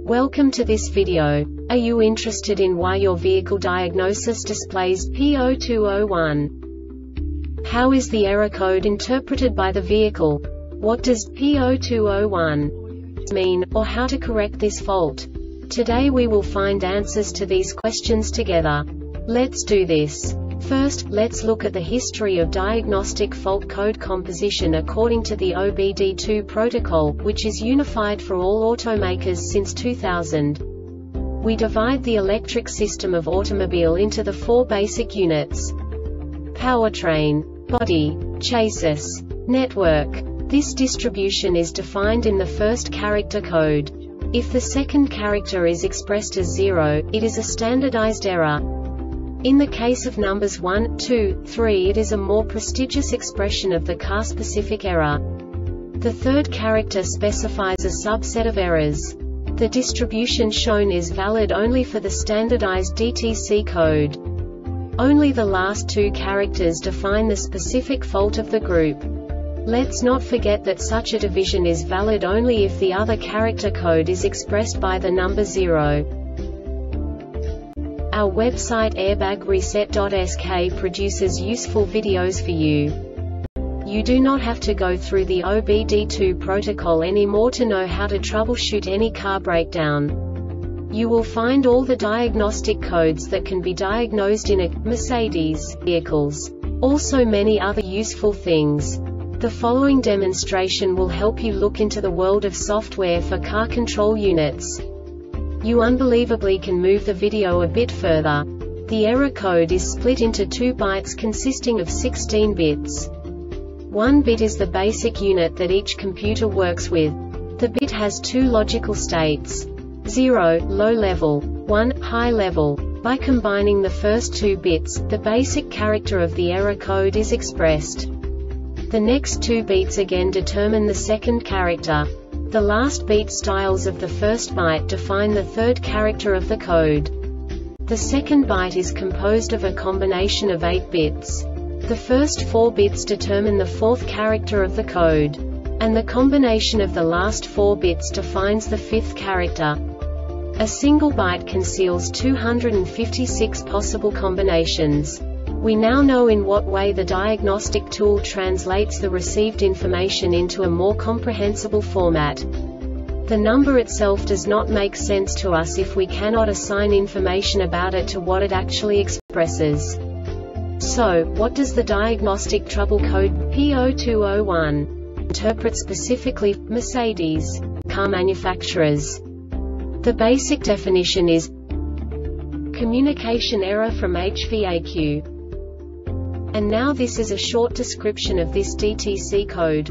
Welcome to this video. Are you interested in why your vehicle diagnosis displays P0201? How is the error code interpreted by the vehicle? What does P0201 mean, or how to correct this fault? Today we will find answers to these questions together. Let's do this. First, let's look at the history of diagnostic fault code composition according to the OBD2 protocol, which is unified for all automakers since 2000. We divide the electric system of automobile into the four basic units: powertrain, body, chassis, network. This distribution is defined in the first character code. If the second character is expressed as 0, it is a standardized error. In the case of numbers 1, 2, 3, it is a more prestigious expression of the car-specific error. The third character specifies a subset of errors. The distribution shown is valid only for the standardized DTC code. Only the last two characters define the specific fault of the group. Let's not forget that such a division is valid only if the other character code is expressed by the number 0. Our website airbagreset.sk produces useful videos for you. You do not have to go through the OBD2 protocol anymore to know how to troubleshoot any car breakdown. You will find all the diagnostic codes that can be diagnosed in a Mercedes vehicles. Also many other useful things. The following demonstration will help you look into the world of software for car control units. You unbelievably can move the video a bit further. The error code is split into 2 bytes consisting of 16 bits. 1 bit is the basic unit that each computer works with. The bit has 2 logical states: 0, low level, 1, high level. By combining the first 2 bits, the basic character of the error code is expressed. The next 2 beats again determine the second character. The last beat styles of the first byte define the third character of the code. The second byte is composed of a combination of 8 bits. The first 4 bits determine the fourth character of the code. And the combination of the last 4 bits defines the fifth character. A single byte conceals 256 possible combinations. We now know in what way the diagnostic tool translates the received information into a more comprehensible format. The number itself does not make sense to us if we cannot assign information about it to what it actually expresses. So, what does the diagnostic trouble code P0201 interpret specifically for Mercedes car manufacturers? The basic definition is communication error from HVAQ. And now this is a short description of this DTC code.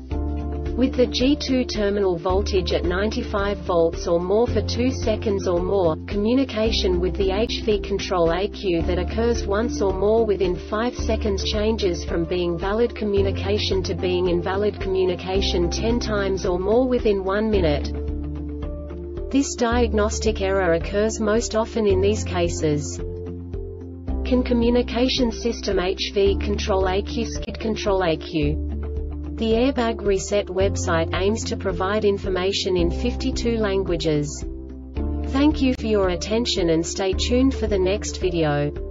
With the G2 terminal voltage at 95 volts or more for 2 seconds or more, communication with the HV control ECU that occurs once or more within 5 seconds changes from being valid communication to being invalid communication 10 times or more within 1 minute. This diagnostic error occurs most often in these cases. Can communication system HV control ECU skid control ECU? The Airbag Reset website aims to provide information in 52 languages. Thank you for your attention and stay tuned for the next video.